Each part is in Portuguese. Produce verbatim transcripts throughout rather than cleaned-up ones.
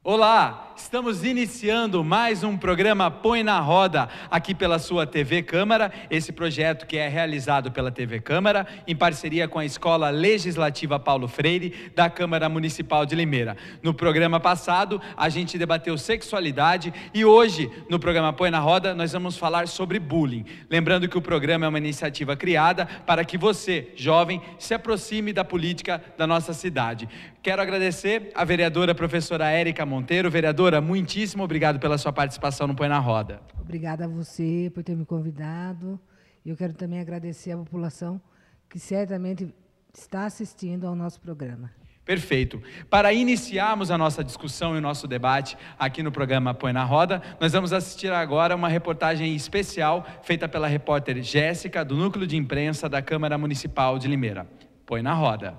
Olá, estamos iniciando mais um programa Põe na Roda, aqui pela sua T V Câmara, esse projeto que é realizado pela T V Câmara, em parceria com a Escola Legislativa Paulo Freire, da Câmara Municipal de Limeira. No programa passado, a gente debateu sexualidade e hoje, no programa Põe na Roda, nós vamos falar sobre bullying. Lembrando que o programa é uma iniciativa criada para que você, jovem, se aproxime da política da nossa cidade. Quero agradecer a vereadora professora Érica Monteiro. Vereadora, muitíssimo obrigado pela sua participação no Põe na Roda. Obrigada a você por ter me convidado. Eu quero também agradecer à população que certamente está assistindo ao nosso programa. Perfeito. Para iniciarmos a nossa discussão e o nosso debate aqui no programa Põe na Roda, nós vamos assistir agora uma reportagem especial feita pela repórter Jéssica, do Núcleo de Imprensa da Câmara Municipal de Limeira. Põe na Roda.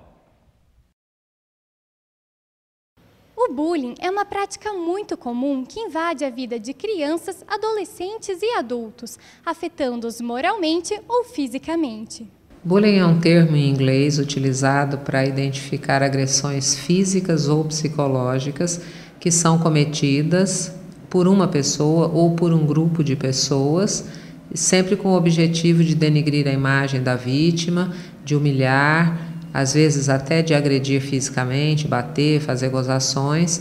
O bullying é uma prática muito comum que invade a vida de crianças, adolescentes e adultos, afetando-os moralmente ou fisicamente. Bullying é um termo em inglês utilizado para identificar agressões físicas ou psicológicas que são cometidas por uma pessoa ou por um grupo de pessoas, sempre com o objetivo de denigrir a imagem da vítima, de humilhar, às vezes até de agredir fisicamente, bater, fazer gozações,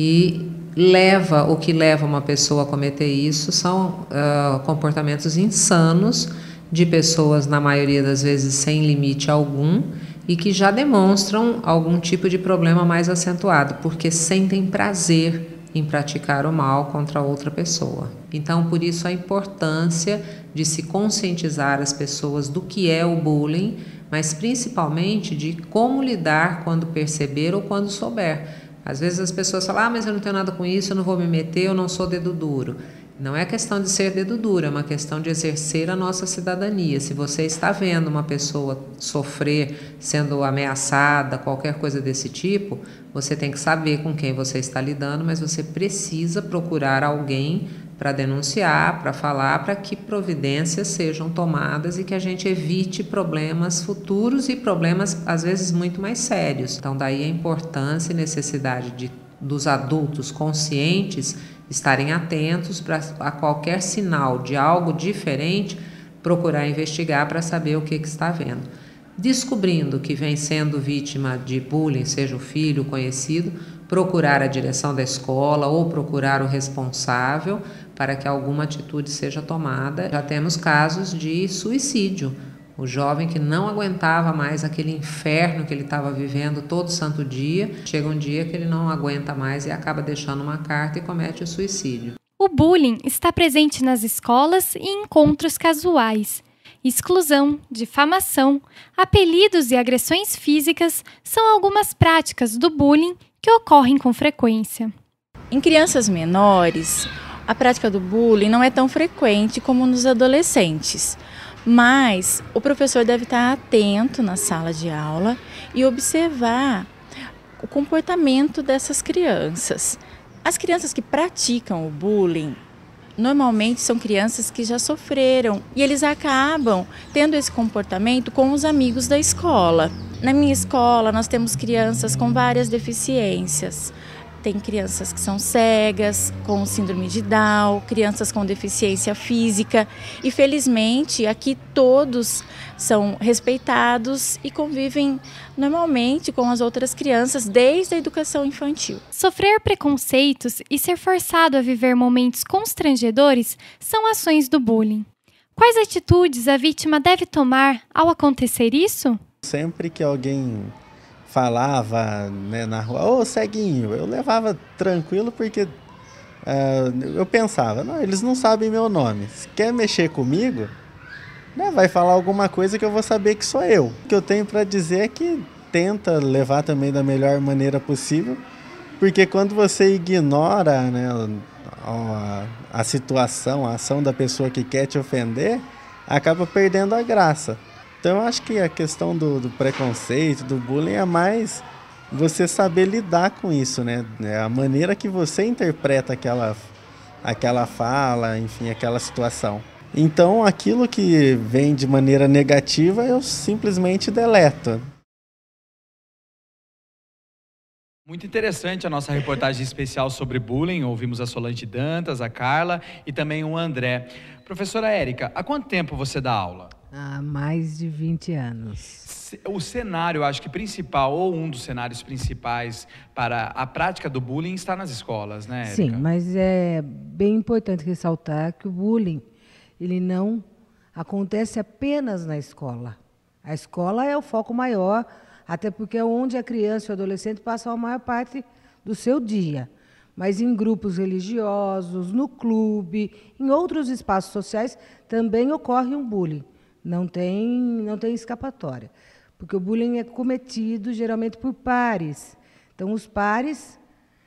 e leva, o que leva uma pessoa a cometer isso são uh, comportamentos insanos de pessoas, na maioria das vezes, sem limite algum, e que já demonstram algum tipo de problema mais acentuado, porque sentem prazer em praticar o mal contra outra pessoa. Então, por isso a importância de se conscientizar as pessoas do que é o bullying, mas principalmente de como lidar quando perceber ou quando souber. Às vezes as pessoas falam, ah, mas eu não tenho nada com isso, eu não vou me meter, eu não sou dedo duro. Não é questão de ser dedo duro, é uma questão de exercer a nossa cidadania. Se você está vendo uma pessoa sofrer, sendo ameaçada, qualquer coisa desse tipo, você tem que saber com quem você está lidando, mas você precisa procurar alguém para denunciar, para falar, para que providências sejam tomadas e que a gente evite problemas futuros e problemas, às vezes, muito mais sérios. Então, daí a importância e necessidade de, dos adultos conscientes estarem atentos para, a qualquer sinal de algo diferente, procurar investigar para saber o que, que está havendo. Descobrindo que vem sendo vítima de bullying, seja o filho, o conhecido, procurar a direção da escola ou procurar o responsável para que alguma atitude seja tomada. Já temos casos de suicídio. O jovem que não aguentava mais aquele inferno que ele estava vivendo todo santo dia, chega um dia que ele não aguenta mais e acaba deixando uma carta e comete o suicídio. O bullying está presente nas escolas e em encontros casuais. Exclusão, difamação, apelidos e agressões físicas são algumas práticas do bullying que ocorrem com frequência. Em crianças menores, a prática do bullying não é tão frequente como nos adolescentes, mas o professor deve estar atento na sala de aula e observar o comportamento dessas crianças. As crianças que praticam o bullying normalmente são crianças que já sofreram e eles acabam tendo esse comportamento com os amigos da escola. Na minha escola nós temos crianças com várias deficiências. Tem crianças que são cegas, com síndrome de Down, crianças com deficiência física e felizmente aqui todos são respeitados e convivem normalmente com as outras crianças desde a educação infantil. Sofrer preconceitos e ser forçado a viver momentos constrangedores são ações do bullying. Quais atitudes a vítima deve tomar ao acontecer isso? Sempre que alguém falava, né, na rua, ô ceguinho, eu levava tranquilo porque uh, eu pensava, não, eles não sabem meu nome, se quer mexer comigo, né, vai falar alguma coisa que eu vou saber que sou eu. O que eu tenho para dizer é que tenta levar também da melhor maneira possível, porque quando você ignora, né, a, a situação, a ação da pessoa que quer te ofender, acaba perdendo a graça. Então, eu acho que a questão do, do preconceito, do bullying, é mais você saber lidar com isso, né? É a maneira que você interpreta aquela, aquela fala, enfim, aquela situação. Então, aquilo que vem de maneira negativa, eu simplesmente deleto. Muito interessante a nossa reportagem especial sobre bullying. Ouvimos a Solange Dantas, a Carla e também o André. Professora Érica, há quanto tempo você dá aula? Há mais de vinte anos. O cenário, acho que principal, ou um dos cenários principais para a prática do bullying está nas escolas, né, Érica? Sim, mas é bem importante ressaltar que o bullying, ele não acontece apenas na escola. A escola é o foco maior, até porque é onde a criança e o adolescente passam a maior parte do seu dia. Mas em grupos religiosos, no clube, em outros espaços sociais, também ocorre um bullying. Não tem, não tem escapatória. Porque o bullying é cometido geralmente por pares. Então, os pares,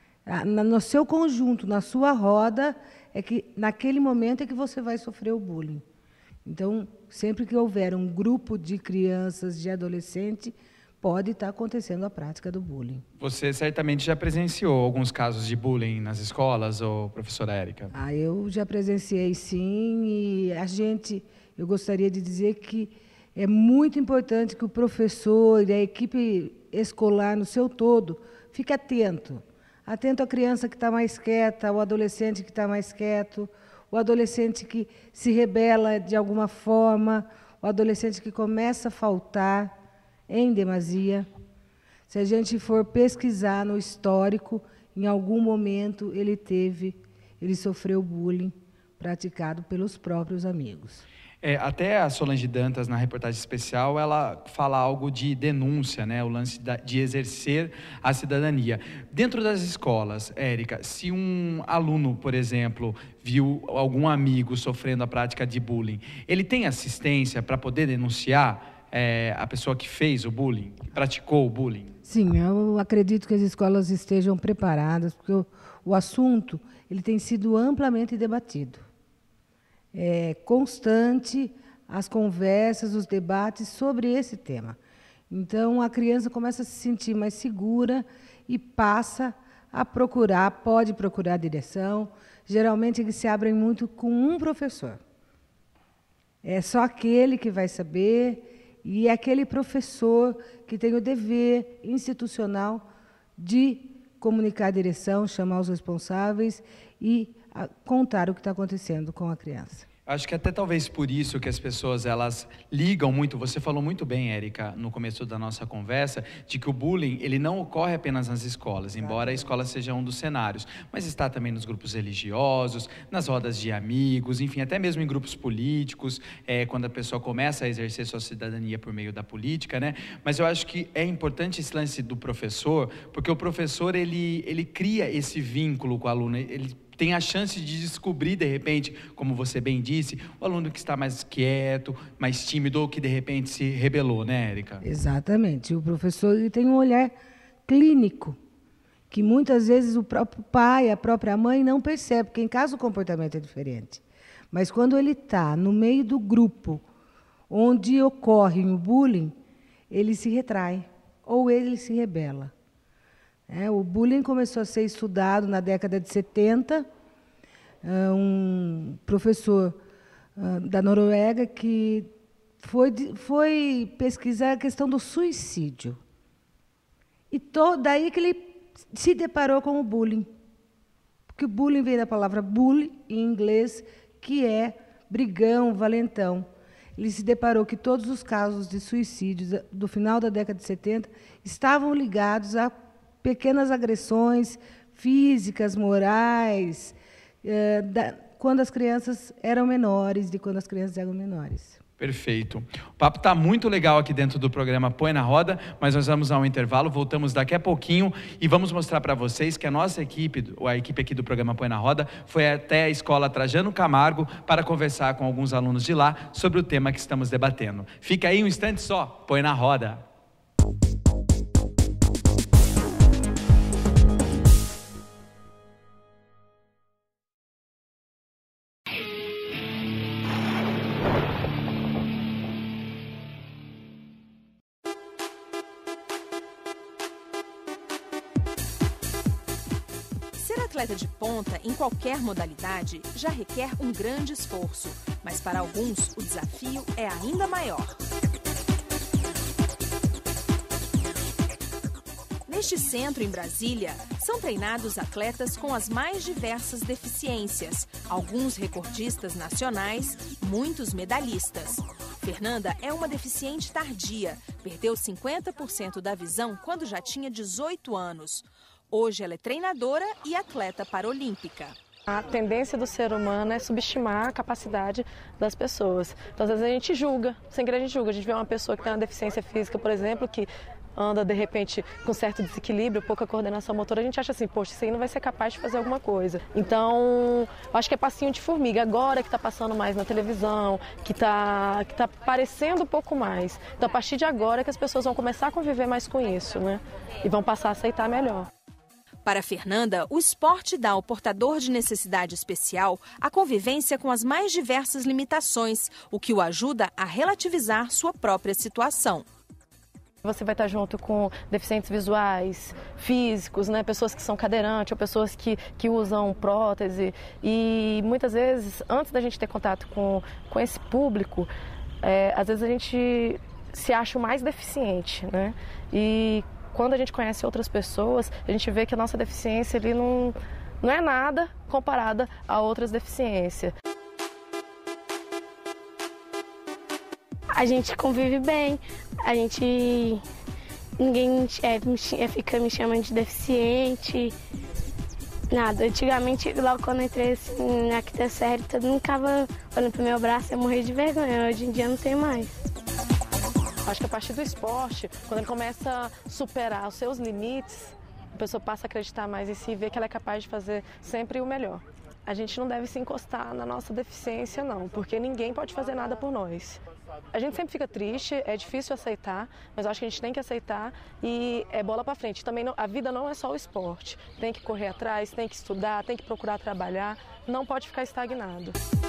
no seu conjunto, na sua roda, é que naquele momento é que você vai sofrer o bullying. Então, sempre que houver um grupo de crianças, de adolescentes, pode estar acontecendo a prática do bullying. Você certamente já presenciou alguns casos de bullying nas escolas, ou professora Érica? Ah, eu já presenciei, sim, e a gente, eu gostaria de dizer que é muito importante que o professor e a equipe escolar no seu todo fique atento. Atento à criança que está mais quieta, ao adolescente que está mais quieto, o adolescente que se rebela de alguma forma, o adolescente que começa a faltar em demasia. Se a gente for pesquisar no histórico, em algum momento ele teve, ele sofreu bullying praticado pelos próprios amigos. É, até a Solange Dantas, na reportagem especial, ela fala algo de denúncia, né? O lance da, de exercer a cidadania. Dentro das escolas, Érica, se um aluno, por exemplo, viu algum amigo sofrendo a prática de bullying, ele tem assistência para poder denunciar É, a pessoa que fez o bullying, que praticou o bullying? Sim, eu acredito que as escolas estejam preparadas, porque o, o assunto ele tem sido amplamente debatido. É constante as conversas, os debates sobre esse tema. Então, a criança começa a se sentir mais segura e passa a procurar, pode procurar a direção. Geralmente, eles se abrem muito com um professor. É só aquele que vai saber. E é aquele professor que tem o dever institucional de comunicar a direção, chamar os responsáveis e contar o que está acontecendo com a criança. Acho que até talvez por isso que as pessoas elas ligam muito. Você falou muito bem, Érica, no começo da nossa conversa, de que o bullying ele não ocorre apenas nas escolas, embora a escola seja um dos cenários, mas está também nos grupos religiosos, nas rodas de amigos, enfim, até mesmo em grupos políticos, é, quando a pessoa começa a exercer sua cidadania por meio da política, né? Mas eu acho que é importante esse lance do professor, porque o professor ele ele cria esse vínculo com o aluno, ele tem a chance de descobrir, de repente, como você bem disse, o aluno que está mais quieto, mais tímido, ou que, de repente, se rebelou, né, Érica? Exatamente. O professor ele tem um olhar clínico, que muitas vezes o próprio pai, a própria mãe não percebe, porque em casa o comportamento é diferente. Mas quando ele está no meio do grupo onde ocorre o bullying, ele se retrai, ou ele se rebela. É, o bullying começou a ser estudado na década de setenta. Um professor da Noruega que foi, foi pesquisar a questão do suicídio. E to, daí que ele se deparou com o bullying. Porque o bullying vem da palavra bully, em inglês, que é brigão, valentão. Ele se deparou que todos os casos de suicídios do final da década de setenta estavam ligados a pequenas agressões físicas, morais, eh, da, quando as crianças eram menores, de quando as crianças eram menores. Perfeito. O papo está muito legal aqui dentro do programa Põe na Roda, mas nós vamos a um intervalo, voltamos daqui a pouquinho e vamos mostrar para vocês que a nossa equipe, a equipe aqui do programa Põe na Roda, foi até a escola Trajano Camargo para conversar com alguns alunos de lá sobre o tema que estamos debatendo. Fica aí um instante só, Põe na Roda. Atleta de ponta em qualquer modalidade já requer um grande esforço, mas para alguns o desafio é ainda maior. Neste centro, em Brasília, são treinados atletas com as mais diversas deficiências, alguns recordistas nacionais, muitos medalhistas. Fernanda é uma deficiente tardia, perdeu cinquenta por cento da visão quando já tinha dezoito anos. Hoje ela é treinadora e atleta paralímpica. A tendência do ser humano é subestimar a capacidade das pessoas. Então, às vezes a gente julga, sem querer a gente julga. A gente vê uma pessoa que tem uma deficiência física, por exemplo, que anda, de repente, com certo desequilíbrio, pouca coordenação motora, a gente acha assim, poxa, isso aí não vai ser capaz de fazer alguma coisa. Então, eu acho que é passinho de formiga. Agora que está passando mais na televisão, que está que tá aparecendo um pouco mais. Então, a partir de agora é que as pessoas vão começar a conviver mais com isso, né? E vão passar a aceitar melhor. Para Fernanda, o esporte dá ao portador de necessidade especial a convivência com as mais diversas limitações, o que o ajuda a relativizar sua própria situação. Você vai estar junto com deficientes visuais, físicos, né? Pessoas que são cadeirantes ou pessoas que, que usam prótese. E muitas vezes, antes da gente ter contato com, com esse público, é, às vezes a gente se acha o mais deficiente, né? E quando a gente conhece outras pessoas, a gente vê que a nossa deficiência ali não, não é nada comparada a outras deficiências. A gente convive bem, a gente... Ninguém é, me, fica me chamando de deficiente, nada. Antigamente, logo quando eu entrei assim, na quinta série, todo mundo ficava olhando pro meu braço e eu morria de vergonha. Hoje em dia não tem mais. Acho que a partir do esporte, quando ele começa a superar os seus limites, a pessoa passa a acreditar mais em si e ver que ela é capaz de fazer sempre o melhor. A gente não deve se encostar na nossa deficiência, não, porque ninguém pode fazer nada por nós. A gente sempre fica triste, é difícil aceitar, mas eu acho que a gente tem que aceitar e é bola pra frente. Também não, a vida não é só o esporte. Tem que correr atrás, tem que estudar, tem que procurar trabalhar, não pode ficar estagnado.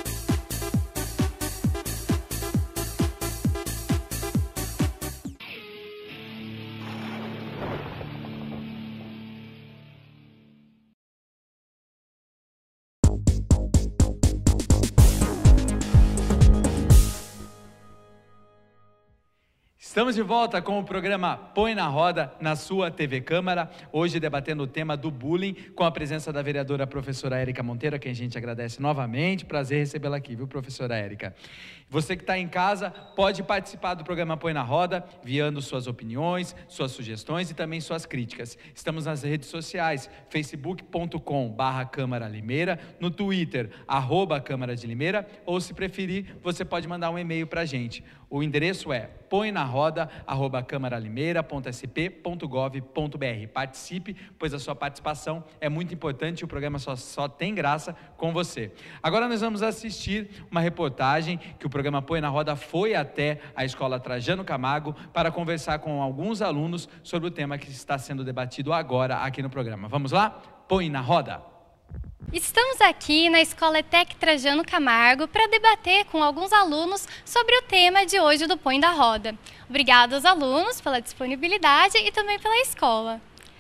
Estamos de volta com o programa Põe na Roda na sua T V Câmara, hoje debatendo o tema do bullying, com a presença da vereadora professora Érica Monteiro, a quem a gente agradece novamente, prazer recebê-la aqui, viu, professora Érica? Você que está em casa pode participar do programa Põe na Roda, enviando suas opiniões, suas sugestões e também suas críticas. Estamos nas redes sociais, facebook ponto com barra Câmara Limeira, no Twitter, arroba Câmara de Limeira, ou se preferir, você pode mandar um e-mail para a gente. O endereço é põe na roda arroba câmara limeira ponto s p ponto gov ponto b r. Participe, pois a sua participação é muito importante e o programa só, só tem graça com você. Agora nós vamos assistir uma reportagem que o programa Põe na Roda foi até a Escola Trajano Camargo para conversar com alguns alunos sobre o tema que está sendo debatido agora aqui no programa. Vamos lá? Põe na Roda! Estamos aqui na Escola ETEC Trajano Camargo para debater com alguns alunos sobre o tema de hoje do Põe da Roda. Obrigada aos alunos pela disponibilidade e também pela escola.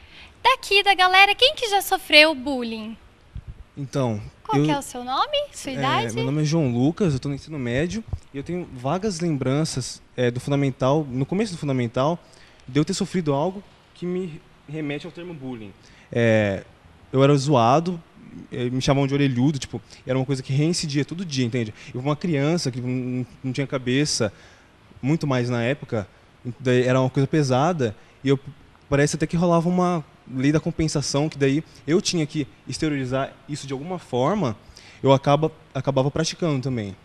Daqui da galera, quem que já sofreu bullying? Então, Qual eu, que é o seu nome, sua é, idade? Meu nome é João Lucas, eu estou no ensino médio e eu tenho vagas lembranças é, do fundamental, no começo do fundamental, de eu ter sofrido algo que me remete ao termo bullying. É, eu era zoado, me chamavam de orelhudo, tipo, era uma coisa que reincidia todo dia, entende? Eu uma criança que não, não tinha cabeça, muito mais na época, era uma coisa pesada, e eu parece até que rolava uma lei da compensação, que daí eu tinha que exteriorizar isso de alguma forma, eu acaba, acabava praticando também.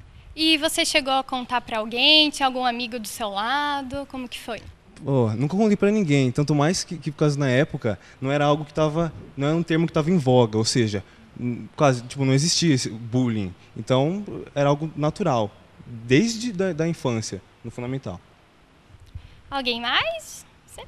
E você chegou a contar para alguém? Tinha algum amigo do seu lado? Como que foi? Oh, nunca contei pra ninguém, tanto mais que, que por causa na época não era algo que estava, não era um termo que estava em voga, ou seja, quase tipo não existia esse bullying, então era algo natural desde da, da infância, no fundamental. Alguém mais? Você?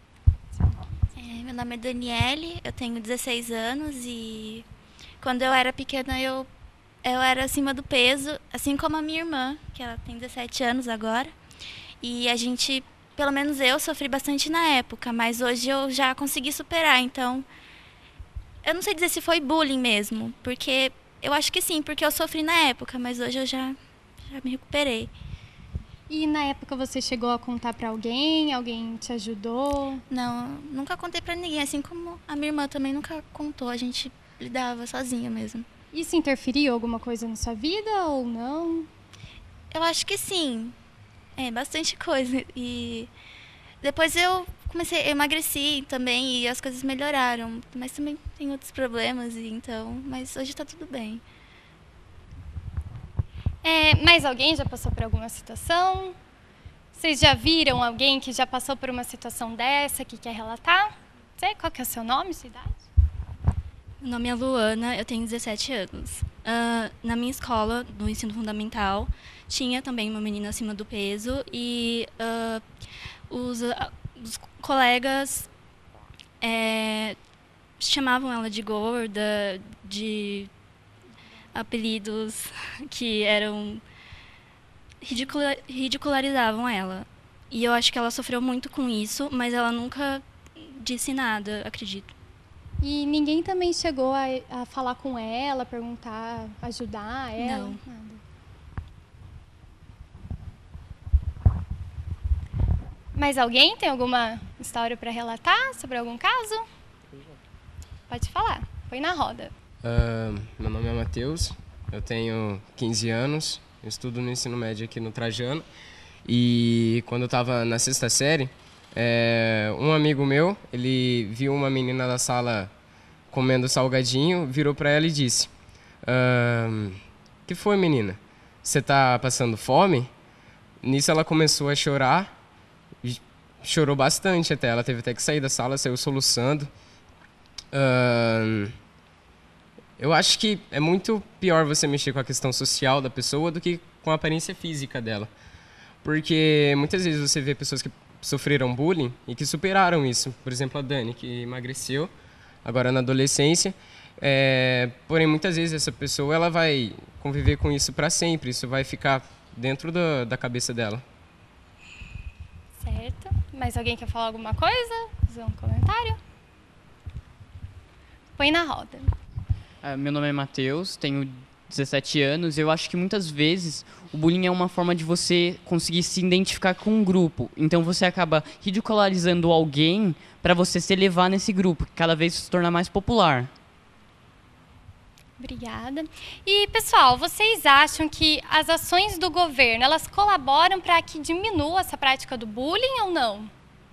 É, meu nome é Daniele, eu tenho dezesseis anos e quando eu era pequena eu eu era acima do peso, assim como a minha irmã, que ela tem dezessete anos agora, e a gente Pelo menos eu sofri bastante na época, mas hoje eu já consegui superar, então eu não sei dizer se foi bullying mesmo, porque eu acho que sim, porque eu sofri na época, mas hoje eu já, já me recuperei. E na época você chegou a contar para alguém? Alguém te ajudou? Não, nunca contei para ninguém, assim como a minha irmã também nunca contou, a gente lidava sozinha mesmo. Isso interferiu alguma coisa na sua vida ou não? Eu acho que sim, é bastante coisa. E depois eu comecei, eu emagreci também e as coisas melhoraram, mas também tem outros problemas, e então, mas hoje está tudo bem. É, mais alguém já passou por alguma situação? Vocês já viram alguém que já passou por uma situação dessa, que quer relatar? Sei, qual que é o seu nome, sua idade? Meu nome é Luana, eu tenho dezessete anos. Uh, na minha escola, no ensino fundamental, tinha também uma menina acima do peso e uh, os, uh, os colegas é, chamavam ela de gorda, de apelidos que eram ridicula, ridicularizavam ela. E eu acho que ela sofreu muito com isso, mas ela nunca disse nada, acredito. E ninguém também chegou a, a falar com ela, perguntar, ajudar ela? Não. Nada. Mais alguém tem alguma história para relatar sobre algum caso? Pode falar, põe na roda. Uh, meu nome é Matheus, eu tenho quinze anos, eu estudo no ensino médio aqui no Trajano. E quando eu estava na sexta série, é, um amigo meu, ele viu uma menina da sala comendo salgadinho, virou para ela e disse: ah, que foi, menina? Você tá passando fome? Nisso ela começou a chorar, chorou bastante até, ela teve até que sair da sala, saiu soluçando. Ah, eu acho que é muito pior você mexer com a questão social da pessoa do que com a aparência física dela. Porque muitas vezes você vê pessoas que sofreram bullying e que superaram isso. Por exemplo, a Dani, que emagreceu, agora na adolescência. É, porém, muitas vezes essa pessoa ela vai conviver com isso para sempre. Isso vai ficar dentro da, da cabeça dela. Certo. Mais alguém quer falar alguma coisa? Fazer um comentário? Põe na roda. Uh, meu nome é Matheus, tenho dezessete anos. Eu acho que muitas vezes o bullying é uma forma de você conseguir se identificar com um grupo. Então você acaba ridicularizando alguém para você se elevar nesse grupo, que cada vez se torna mais popular. Obrigada. E, pessoal, vocês acham que as ações do governo, elas colaboram para que diminua essa prática do bullying ou não?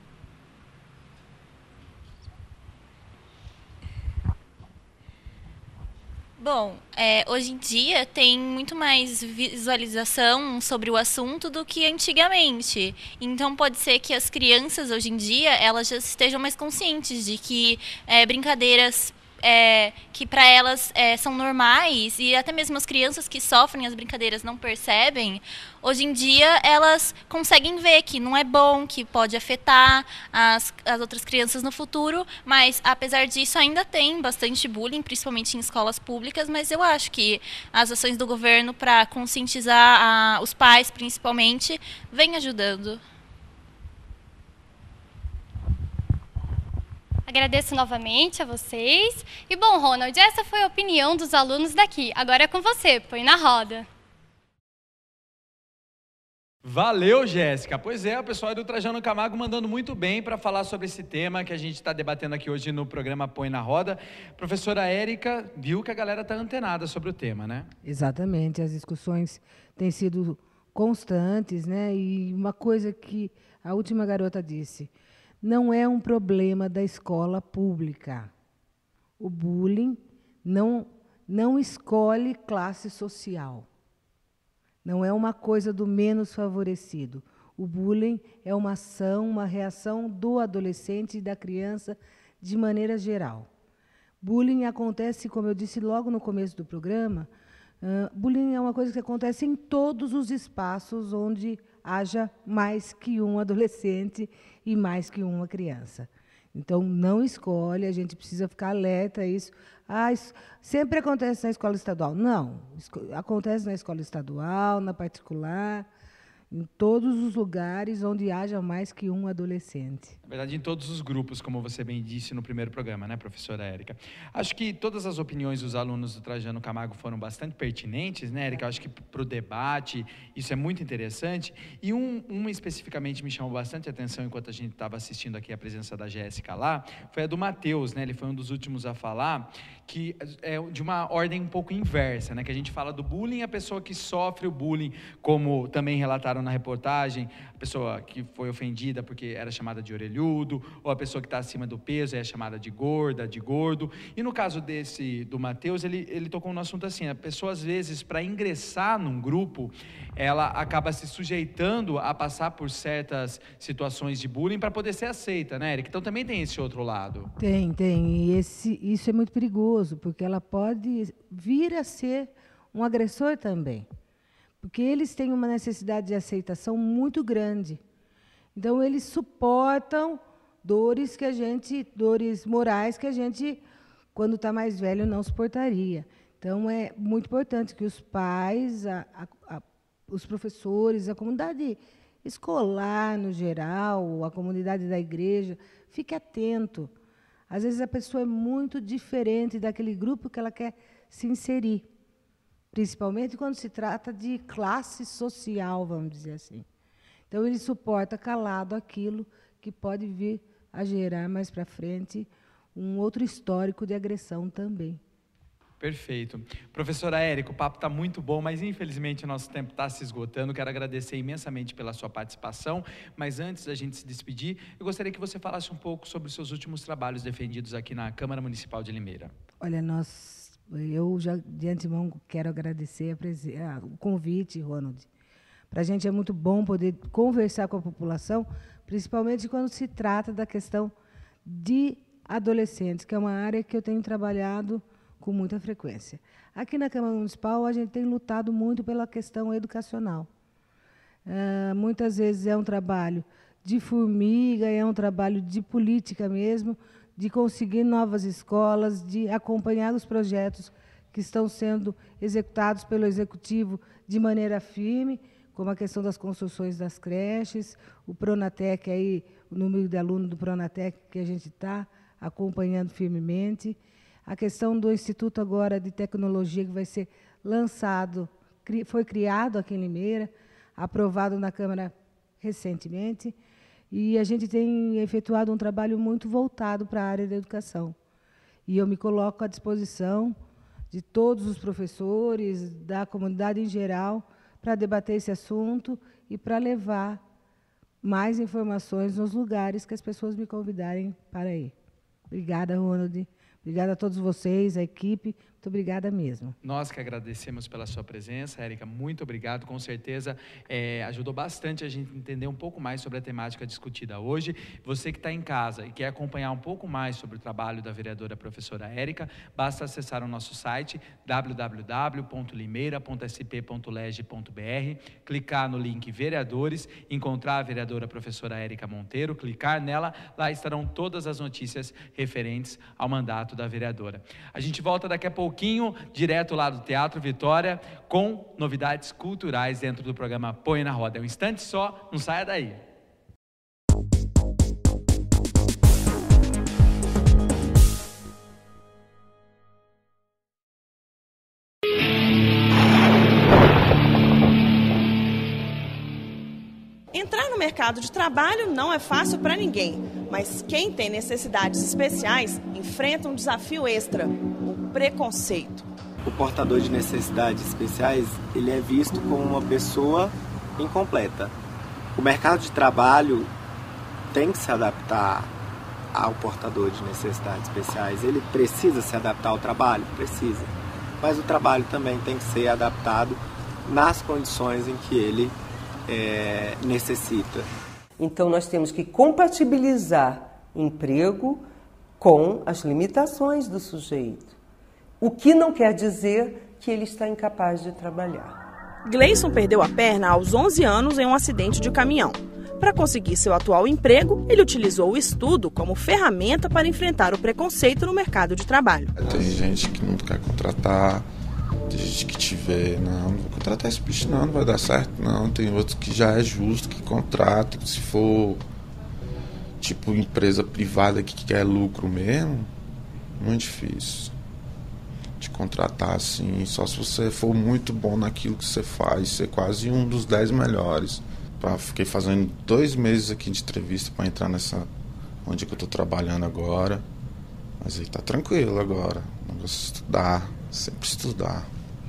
Bom, é, hoje em dia tem muito mais visualização sobre o assunto do que antigamente. Então pode ser que as crianças hoje em dia elas já estejam mais conscientes de que é, brincadeiras é, que para elas é, são normais, e até mesmo as crianças que sofrem as brincadeiras não percebem, hoje em dia elas conseguem ver que não é bom, que pode afetar as, as outras crianças no futuro, mas apesar disso ainda tem bastante bullying, principalmente em escolas públicas, mas eu acho que as ações do governo para conscientizar a, os pais, principalmente, vem ajudando. Agradeço novamente a vocês. E bom, Ronald, essa foi a opinião dos alunos daqui. Agora é com você, põe na roda. Valeu, Jéssica. Pois é, o pessoal do Trajano Camargo mandando muito bem para falar sobre esse tema que a gente está debatendo aqui hoje no programa Põe na Roda. Professora Érica viu que a galera está antenada sobre o tema, né? Exatamente, as discussões têm sido constantes, né? E uma coisa que a última garota disse: não é um problema da escola pública. O bullying não, não escolhe classe social. Não é uma coisa do menos favorecido. O bullying é uma ação, uma reação do adolescente e da criança de maneira geral. Bullying acontece, como eu disse logo no começo do programa, uh, bullying é uma coisa que acontece em todos os espaços onde haja mais que um adolescente e mais que uma criança. Então, não escolhe, a gente precisa ficar alerta a isso. Ah, isso sempre acontece na escola estadual. Não, acontece na escola estadual, na particular, em todos os lugares onde haja mais que um adolescente. Na verdade, em todos os grupos, como você bem disse no primeiro programa, né, professora Érica? Acho que todas as opiniões dos alunos do Trajano Camargo foram bastante pertinentes, né, Érica? Acho que para o debate isso é muito interessante. E um, uma especificamente me chamou bastante atenção enquanto a gente estava assistindo aqui a presença da Jéssica lá, foi a do Matheus, né? Ele foi um dos últimos a falar, que é de uma ordem um pouco inversa, né? Que a gente fala do bullying, a pessoa que sofre o bullying, como também relataram na reportagem, a pessoa que foi ofendida porque era chamada de orelhudo, ou a pessoa que está acima do peso é chamada de gorda, de gordo. E no caso desse, do Matheus, ele, ele tocou no assunto assim, a pessoa às vezes, para ingressar num grupo, ela acaba se sujeitando a passar por certas situações de bullying para poder ser aceita, né, Érica? Então também tem esse outro lado. Tem, tem. E esse, isso é muito perigoso, porque ela pode vir a ser um agressor também. Porque eles têm uma necessidade de aceitação muito grande. Então, eles suportam dores que a gente, dores morais que a gente, quando está mais velho, não suportaria. Então, é muito importante que os pais, a, a, a, os professores, a comunidade escolar, no geral, a comunidade da igreja, fique atento. Às vezes, a pessoa é muito diferente daquele grupo que ela quer se inserir, principalmente quando se trata de classe social, vamos dizer assim. Então, ele suporta calado aquilo que pode vir a gerar mais para frente um outro histórico de agressão também. Perfeito. Professora Érica, o papo está muito bom, mas infelizmente o nosso tempo está se esgotando. Quero agradecer imensamente pela sua participação, mas antes da gente se despedir, eu gostaria que você falasse um pouco sobre os seus últimos trabalhos defendidos aqui na Câmara Municipal de Limeira. Olha, nós, eu já de antemão quero agradecer a presen- ah, o convite, Ronald. Para a gente é muito bom poder conversar com a população, principalmente quando se trata da questão de adolescentes, que é uma área que eu tenho trabalhado com muita frequência. Aqui na Câmara Municipal, a gente tem lutado muito pela questão educacional. Uh, muitas vezes é um trabalho de formiga, é um trabalho de política mesmo, de conseguir novas escolas, de acompanhar os projetos que estão sendo executados pelo Executivo de maneira firme, como a questão das construções das creches, o Pronatec, aí, o número de alunos do Pronatec que a gente está acompanhando firmemente, a questão do Instituto agora de Tecnologia, que vai ser lançado, foi criado aqui em Limeira, aprovado na Câmara recentemente, e a gente tem efetuado um trabalho muito voltado para a área da educação. E eu me coloco à disposição de todos os professores, da comunidade em geral, para debater esse assunto e para levar mais informações nos lugares que as pessoas me convidarem para ir. Obrigada, Ronald. Obrigada a todos vocês, a equipe. Muito obrigada mesmo. Nós que agradecemos pela sua presença, Érica, muito obrigado. Com certeza é, ajudou bastante a gente entender um pouco mais sobre a temática discutida hoje. Você que está em casa e quer acompanhar um pouco mais sobre o trabalho da vereadora professora Érica, basta acessar o nosso site w w w ponto limeira ponto s p ponto leg ponto b r, clicar no link Vereadores, encontrar a vereadora professora Érica Monteiro, clicar nela, lá estarão todas as notícias referentes ao mandato da vereadora. A gente volta daqui a pouquinho, direto lá do Teatro Vitória, com novidades culturais dentro do programa Põe na Roda. É um instante só, não saia daí. Entrar no mercado de trabalho não é fácil para ninguém, mas quem tem necessidades especiais enfrenta um desafio extra, o preconceito. O portador de necessidades especiais, ele é visto como uma pessoa incompleta. O mercado de trabalho tem que se adaptar ao portador de necessidades especiais. Ele precisa se adaptar ao trabalho? Precisa. Mas o trabalho também tem que ser adaptado nas condições em que ele é, necessita. Então nós temos que compatibilizar emprego com as limitações do sujeito. O que não quer dizer que ele está incapaz de trabalhar. Gleison perdeu a perna aos onze anos em um acidente de caminhão. Para conseguir seu atual emprego, ele utilizou o estudo como ferramenta para enfrentar o preconceito no mercado de trabalho. Tem gente que não quer contratar, Tem gente que te vê, não, não vou contratar esse bicho não, não vai dar certo não. Tem outros que já é justo, que contrata. Se for tipo empresa privada que quer lucro mesmo, muito difícil de contratar assim. Só se você for muito bom naquilo que você faz, ser quase um dos dez melhores. Pra, fiquei fazendo dois meses aqui de entrevista para entrar nessa onde que eu tô trabalhando agora. Mas aí tá tranquilo agora. O negócio é estudar, sempre estudar.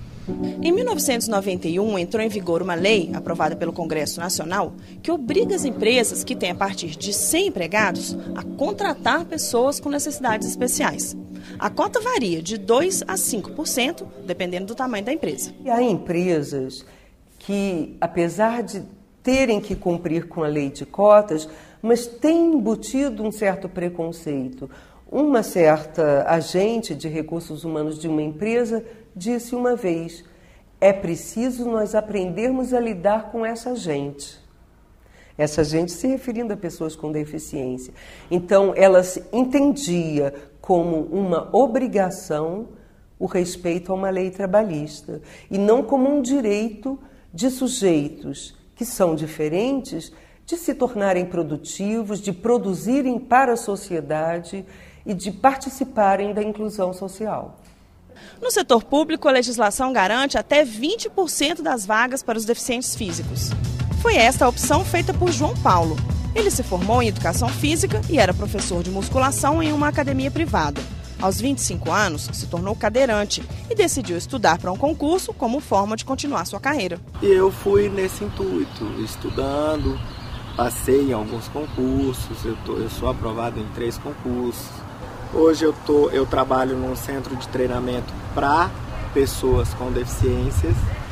Em mil novecentos e noventa e um, entrou em vigor uma lei, aprovada pelo Congresso Nacional, que obriga as empresas que têm a partir de cem empregados a contratar pessoas com necessidades especiais. A cota varia de dois por cento a cinco por cento, dependendo do tamanho da empresa. E há empresas que, apesar de terem que cumprir com a lei de cotas, mas têm embutido um certo preconceito. Uma certa agente de recursos humanos de uma empresa disse uma vez: é preciso nós aprendermos a lidar com essa gente. Essa gente se referindo a pessoas com deficiência. Então, ela entendia como uma obrigação o respeito a uma lei trabalhista e não como um direito de sujeitos que são diferentes de se tornarem produtivos, de produzirem para a sociedade e de participarem da inclusão social. No setor público, a legislação garante até vinte por cento das vagas para os deficientes físicos. Foi esta a opção feita por João Paulo. Ele se formou em educação física e era professor de musculação em uma academia privada. Aos vinte e cinco anos, se tornou cadeirante e decidiu estudar para um concurso como forma de continuar sua carreira. E eu fui nesse intuito, estudando, passei em alguns concursos, eu, tô, eu sou aprovado em três concursos. Hoje eu, tô, eu trabalho num centro de treinamento para pessoas com deficiências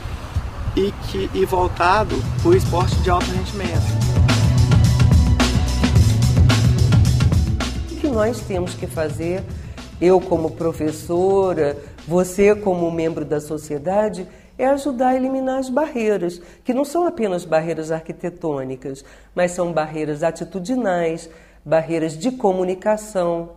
e, que, e voltado para o esporte de alto rendimento. O que nós temos que fazer, eu como professora, você como membro da sociedade, é ajudar a eliminar as barreiras, que não são apenas barreiras arquitetônicas, mas são barreiras atitudinais, barreiras de comunicação.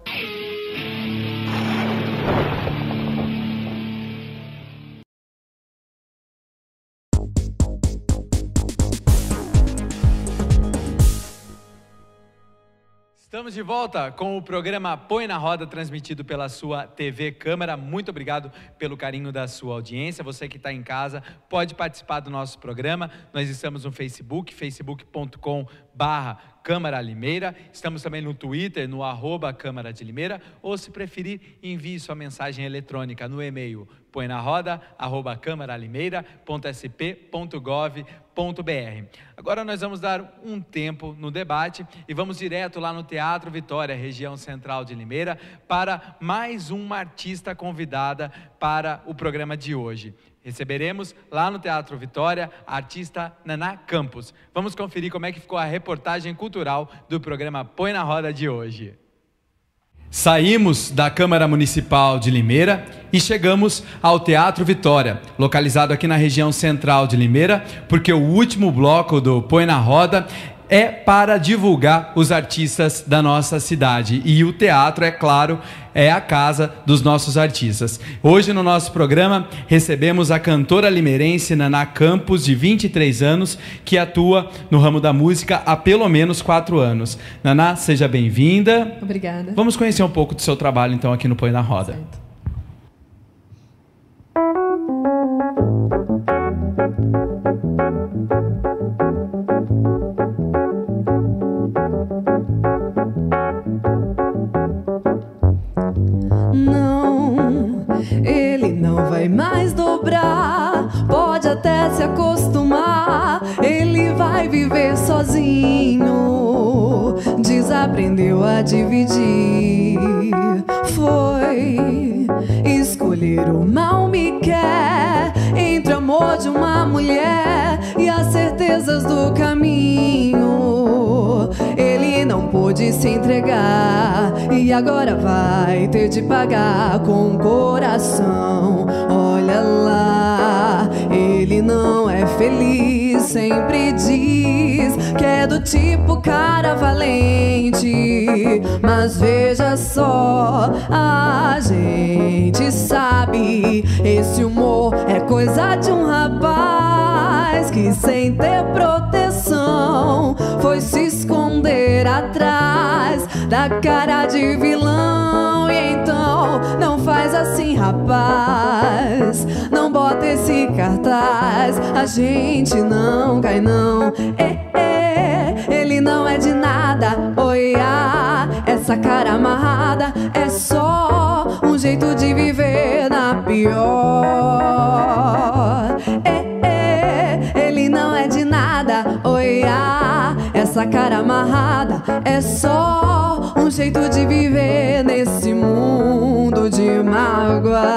Estamos de volta com o programa Põe na Roda, transmitido pela sua T V Câmara. Muito obrigado pelo carinho da sua audiência. Você que está em casa pode participar do nosso programa. Nós estamos no Facebook, facebook ponto com barra Câmara Limeira. Estamos também no Twitter, no arroba Câmara de Limeira. Ou, se preferir, envie sua mensagem eletrônica no e-mail põe na roda arroba câmaralimeira ponto s p ponto gov ponto b r. Agora nós vamos dar um tempo no debate e vamos direto lá no Teatro Vitória, região central de Limeira, para mais uma artista convidada para o programa de hoje. Receberemos lá no Teatro Vitória a artista Naná Campos. Vamos conferir como é que ficou a reportagem cultural do programa Põe na Roda de hoje. Saímos da Câmara Municipal de Limeira e chegamos ao Teatro Vitória, localizado aqui na região central de Limeira, porque o último bloco do Põe na Roda é para divulgar os artistas da nossa cidade. E o teatro, é claro, é a casa dos nossos artistas. Hoje no nosso programa recebemos a cantora limeirense Naná Campos, de vinte e três anos, que atua no ramo da música há pelo menos quatro anos. Naná, seja bem-vinda. Obrigada. Vamos conhecer um pouco do seu trabalho então aqui no Põe na Roda. Certo. Ele não vai mais dobrar, pode até se acostumar. Ele vai viver sozinho, desaprendeu a dividir. Foi escolher o mal me quer, entre o amor de uma mulher e as certezas do caminho. Ele não pôde se entregar e agora vai ter de pagar com o coração. Olha lá, ele não é feliz, sempre diz que é do tipo cara valente. Mas veja só, a gente sabe, esse humor é coisa de um rapaz que sem ter proteção foi se esconder atrás da cara de vilão. E então não faz assim, rapaz, não bota esse cartaz, a gente não cai não. É, é, ele não é de nada, oi, ah, essa cara amarrada é só um jeito de viver na pior. É, é, ele não é de nada, oi, ah, essa cara amarrada é só um jeito de viver nesse mundo de mágoas.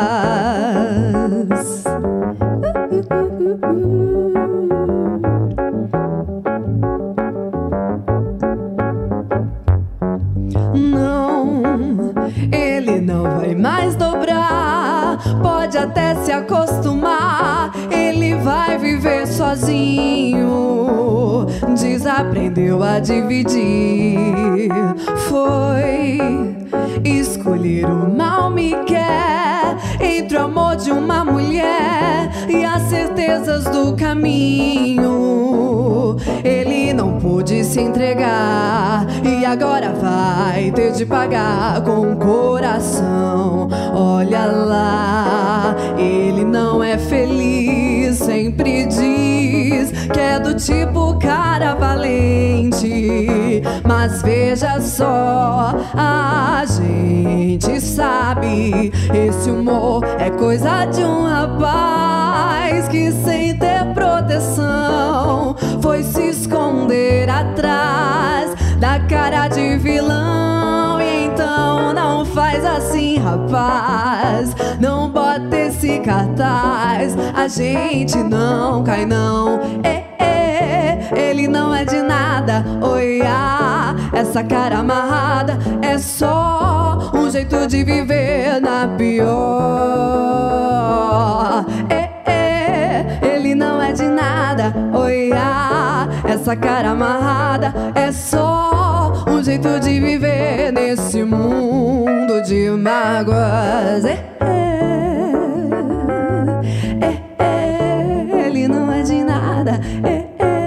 Não, ele não vai mais dobrar, pode até se acostumar, ele vai viver sozinho, desaprendeu a dividir. Foi escolher o mal me quer entre o amor de uma mulher e as certezas do caminho. Ele não pôde se entregar e agora vai ter de pagar com o coração. Olha lá, ele não é feliz, sempre diz que é do tipo cara valente. Mas veja só, a gente sabe, esse humor é coisa de um rapaz que sem ter proteção foi se esconder atrás da cara de vilão. E então não faz assim, rapaz, não bota esse cartaz, a gente não cai não. É, é, ele não é de nada, oi, ah, essa cara amarrada é só um jeito de viver na pior. É, é, ele não é de nada, oi, ah, essa cara amarrada é só um jeito de viver nesse mundo de mágoas. É, é, é, é, ele não é de nada. É,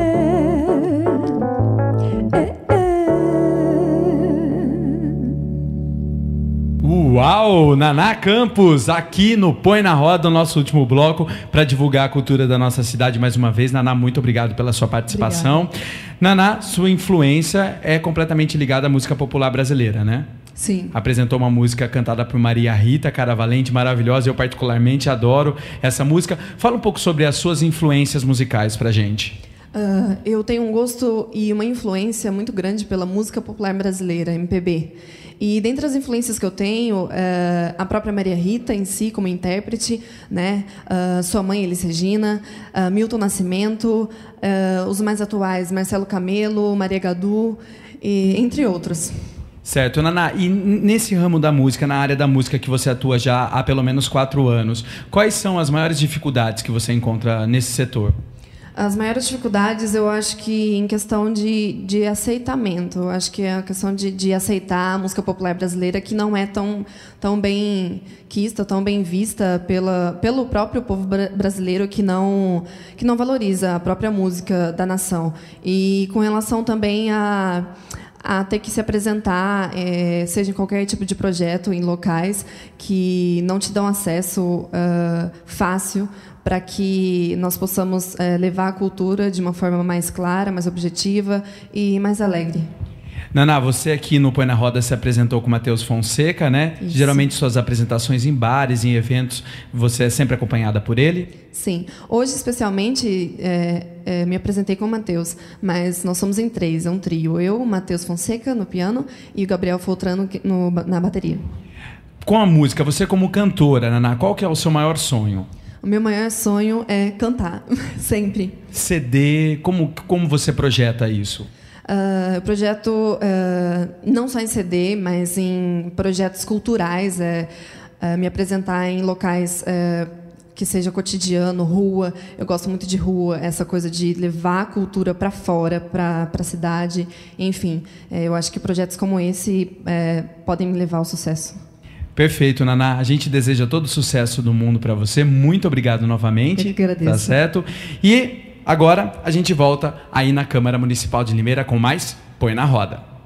Uau! Naná Campos, aqui no Põe na Roda, o nosso último bloco, para divulgar a cultura da nossa cidade mais uma vez. Naná, muito obrigado pela sua participação. Obrigada. Naná, sua influência é completamente ligada à música popular brasileira, né? Sim. Apresentou uma música cantada por Maria Rita, Cara Valente, maravilhosa. Eu particularmente adoro essa música. Fala um pouco sobre as suas influências musicais pra gente. Uh, eu tenho um gosto e uma influência muito grande pela música popular brasileira, M P B. E dentre as influências que eu tenho, uh, a própria Maria Rita em si, como intérprete, né? uh, sua mãe, Elis Regina, uh, Milton Nascimento, uh, os mais atuais, Marcelo Camelo, Maria Gadu, e, entre outros. Certo, Naná, e nesse ramo da música, na área da música que você atua já há pelo menos quatro anos, quais são as maiores dificuldades que você encontra nesse setor? As maiores dificuldades, eu acho que em questão de, de aceitamento. Eu acho que é a questão de, de aceitar a música popular brasileira, que não é tão, tão bem quista, tão bem vista pela, pelo próprio povo brasileiro, que não, que não valoriza a própria música da nação. E com relação também a... a ter que se apresentar, é, seja em qualquer tipo de projeto, em locais que não te dão acesso uh, fácil para que nós possamos é, levar a cultura de uma forma mais clara, mais objetiva e mais alegre. Naná, você aqui no Põe na Roda se apresentou com o Matheus Fonseca, né? Isso. Geralmente suas apresentações em bares, em eventos, você é sempre acompanhada por ele? Sim. Hoje, especialmente, é, é, me apresentei com o Matheus, mas nós somos em três, é um trio. Eu, o Matheus Fonseca no piano e o Gabriel Foltrano no, na bateria. Com a música, você como cantora, Naná, qual que é o seu maior sonho? O meu maior sonho é cantar, sempre. C D, como, como você projeta isso? Uh, eu projeto uh, não só em C D, mas em projetos culturais, uh, uh, me apresentar em locais uh, que seja cotidiano, rua. Eu gosto muito de rua, essa coisa de levar a cultura para fora, para a cidade. Enfim, é, eu acho que projetos como esse é, podem me levar ao sucesso. Perfeito, Naná. A gente deseja todo o sucesso do mundo para você. Muito obrigado novamente. Eu que agradeço. Tá certo? E agora a gente volta aí na Câmara Municipal de Limeira com mais Põe na Roda.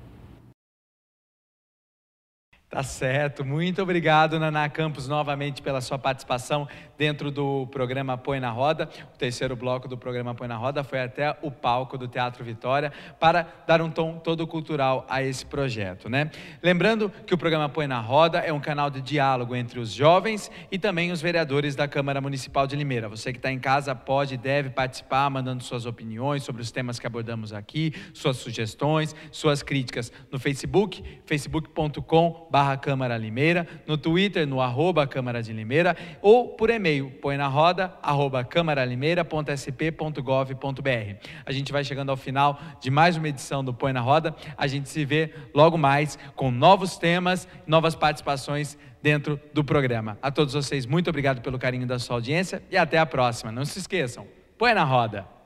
Tá certo. Muito obrigado, Naná Campos, novamente pela sua participação dentro do programa Põe na Roda. O terceiro bloco do programa Põe na Roda foi até o palco do Teatro Vitória para dar um tom todo cultural a esse projeto, né? Lembrando que o programa Põe na Roda é um canal de diálogo entre os jovens e também os vereadores da Câmara Municipal de Limeira. Você que está em casa pode e deve participar, mandando suas opiniões sobre os temas que abordamos aqui, suas sugestões, suas críticas no Facebook, facebook ponto com barra Câmara Limeira, no Twitter, no arroba Câmara de Limeira, ou por e-mail, põe na roda, arroba câmaralimeira ponto s p ponto gov ponto b r. A gente vai chegando ao final de mais uma edição do Põe na Roda. A gente se vê logo mais com novos temas, novas participações dentro do programa. A todos vocês, muito obrigado pelo carinho da sua audiência e até a próxima. Não se esqueçam, Põe na Roda.